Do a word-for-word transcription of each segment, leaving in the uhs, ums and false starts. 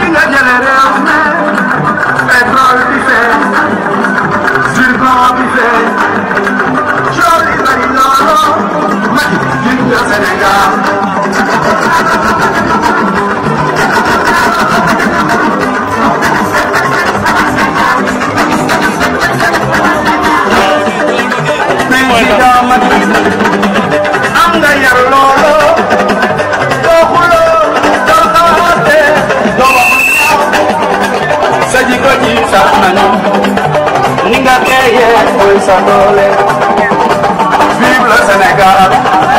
Vive le Sénégal.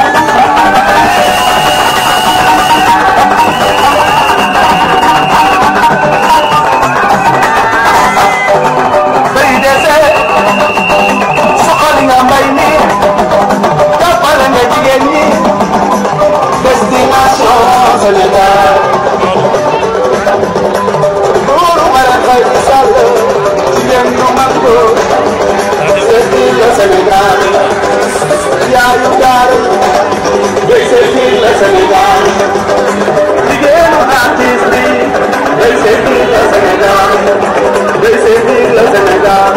Destination Sénégal. Sénégal, yaa yu gaar day seetil la Sénégal, jigéenu artiste bi day seetil la Sénégal, day seetil la Sénégal.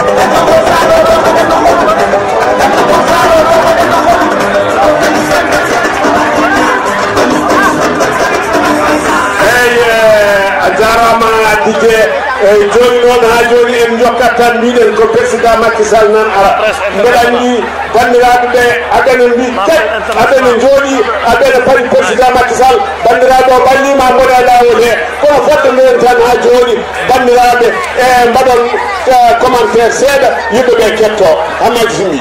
Jarama D J joni noon ha joni en jokkat tan mbiɗen ko président Macky Sall nan ara mbeɗa andi bandiraɓe ɓe aɗene mbi tek aɗene jooɗi aɗene paari président Macky Sall bandiraɓe o ballima mboɗa lawol he kono fodde nden tan ha joni bandiraɓe e mbaɗon commentaire seeɗa yimɓeɓe ketto hammaji simmi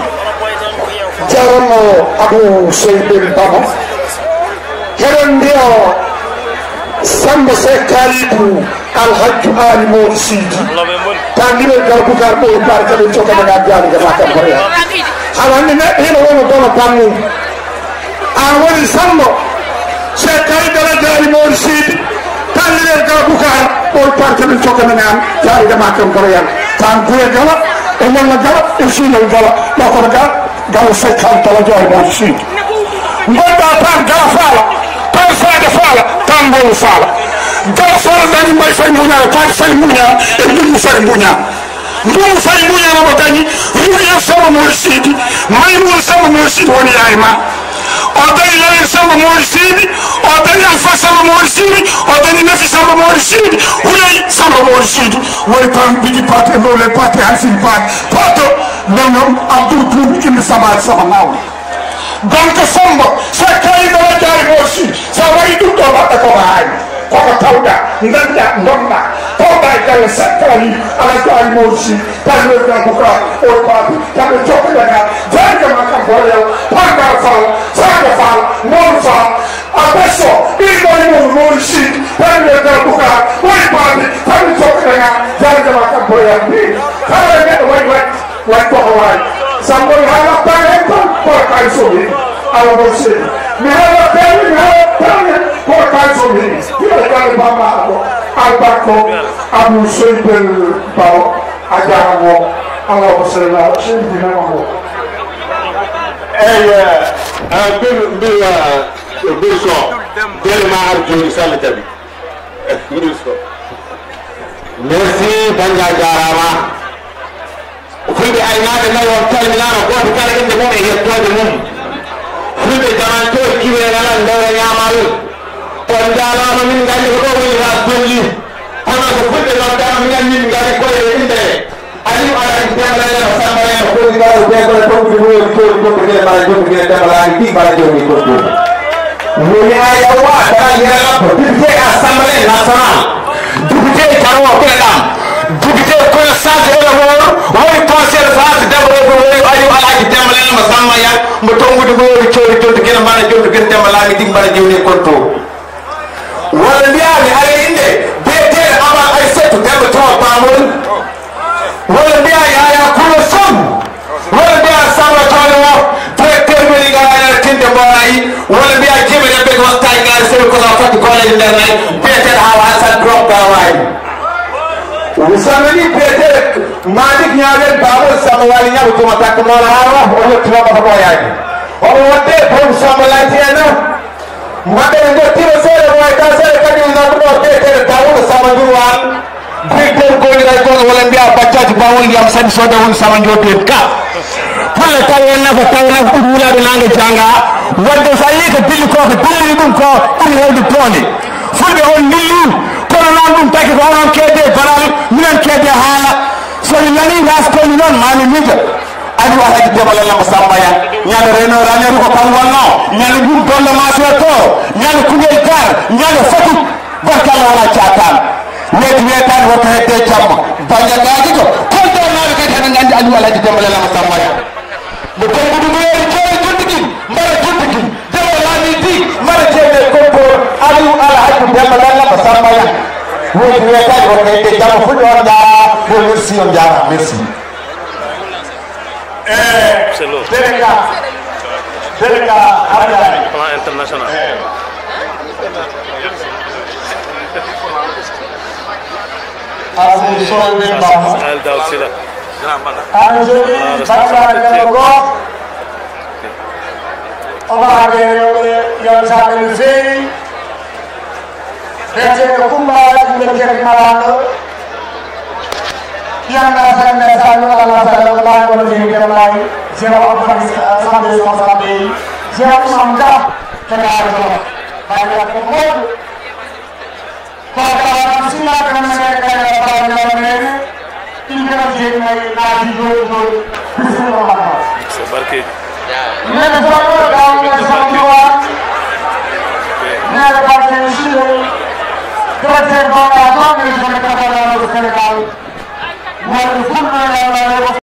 jarama abou seydel baba heɗen mbiya Samba Sekalibou Alhaji Ali Mawdi Sidi tandiɓe garbugar ɓo barka ɓe cokanaga jani gata kam hoya haɗanni neɗɗo hino wona dono pammu an woni Samba Sekalibou Alhaji Ali Mawdi Sidi tandiɓe garbugar ɓo barka ɓe cokanaga jani gama kam hoya tan guye gala e walla gala e sinol gala ɗokono ga gala Sekalibou Alhaji Ali Mawdi Sidi gonɗa tan gala faala tan saade faala tan mboyo faala gala faala dañi mbay fay muñana tan fay muña e ndumu fay muña ndumu fay muñanamo dañi ruya Samba Mawdi Sidi maymun Samba Mawdi Sidi woni yaye ma o dañi layen Samba Mawdi Sidi o dañi Alpha Samba Mawdi Sidi o dañi Nafi Samba Mawdi Sidi huley Samba Mawdi Sidi woni tan bigi pate e ndowle pate halfin pate pato nonom Abdou Toumi inde samade sama nawle donc Samba Sekalibou Alhaji Ali Mawdi Sidi sa wayi ɗum ɗo waɗɗa koko haani koko tawɗa ganda gonɗa tawɗa e galle Sekalibou Alhaji Ali Mawdi Sidi tanweɗa buka o babi taɓe jokkoɗaga jargama kam boreyaw pangar fall saga fall mon fall a besso ɗiɗoni mum Mawdi Sidi tanweɗa buka oy babi taɓe jokkoɗaga jargama kam boreyaw ni kala neɗɗo waɗi waɗ waɗ koko wawi Sambori hala pane tan por kai somi ala bosse mi hala pane mi hala pane por kai somi kila kale baba ado albako abu seibel bao ajaramo ala bosse la sebi na mo eh eh bil bil bil so del ma arjo sal tabi bil so merci banga jarama fulɓe aynaɓe nayi on calminama goto kala inde mum e yettode mum fulɓe jamantoɓe kiwenala ndewre ñamalol on jarama min gandi ko ɗo woni ha dolli kono ko fulɓe noddama min gandi min gari koye inde aliou alaji tembaleno sambaeno président ɓegole tongude woni toɗi tongude mbaɗa jomiguine tembalani ɗi mbaɗa jomni kontoɗi woni ayawa dara yiralappo député assemblée nationale député carwo ɓeɗam député connaissance éleveur woni conseil face développé woni aliou alaji tembaleno mo samma yak mo tongude woni coɗi tonto guene mbaɗa jomiguine tembalani ɗi mbaɗa jomni konto walla mbiyami ara inde beeteɗe amal ay setto demɓe to pamol walla mbiyami aya kulo som walla mbiya samba tone o directeur moni gaɗaɗa tinde mbonayi walla mbiya jiɓe ɗeɓɓe ko wattaji gaari sewi kosa fatti golleje nder nayi beeteɗe hawa hasan drop gawayi misamani beeteɗe madik ñawen babol samba wali ñaɓo tuma takka mono hawa o yettinoma ko ɓoyaji omo wadde bon samba layti ena maɓɓe ɓe dottimo seeɗa moy ka seeɗa kadi naɓuɗo beeteɗe dawuɗo samba ray ko wala mbiya baccaji bawol yam sadi soda won sama njotel ka wala taw na fa taw na ko wula do nanga janga wadde sa yi ko dilli ko ko dilli dum ko dum hewde toni fulbe on lillu kono non dum taki ko on kede baral minen kede hala so ni nani gas ko non mani mija adu ala di debal la masambaya nyalo reno ranya ko kan wonno nyalo dum dolla ma seto nyalo kugel kar nyalo fatu barkala wala chatam net wetan woto hedde jamma banya gaji ko ko do na ko tan ngandi adu ala di debal la masambaya mo ko dum mo ko jundiki mara jundiki debal ni di mara jebe ko ko adu ala di debal la masambaya net wetan woto hedde jamma fu do jara ko merci on jara merci Eh, délégué, délégué, Abdoulaye. Plan international. Asi soal bin bang. Al daw sila. Anjali, bangsa dengan go. Orang ada yang sangat lusi. Kerja kumbara menjadi malang. Yang nasib nasib Allah Taala Allah menjadi kembali. Siapa orang sampai sampai siapa sampai kenal banyak pun. Kalau siapa yang mereka yang mereka tinggal di nadi dulu Bismillah. Sebarki. Mereka semua kaum semua. Mereka pakai sini. Kerja bawa apa mereka mereka bawa mereka. Well,